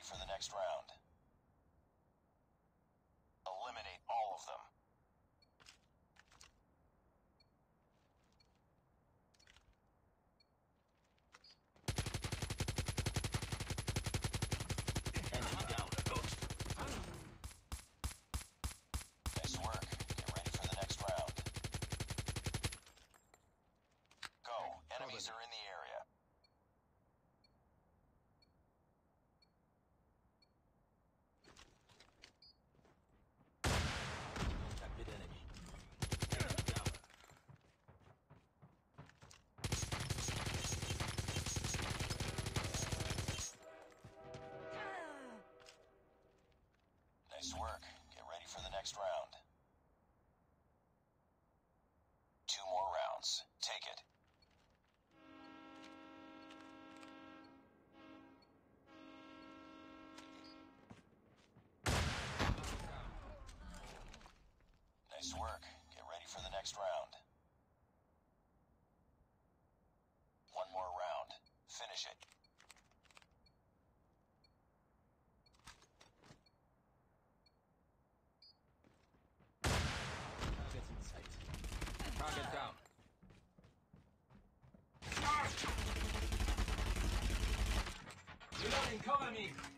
for the next round. Eliminate all of them. Enemy down. Nice work. Get ready for the next round. Go. Enemies are in the area. Contacted enemy. Enemy down. Nice work. Get ready for the next round. 2 more rounds. Take it. Nice work. Get ready for the next round. 1 more round. Finish it. Target's in sight. Target down. Reloading, cover me!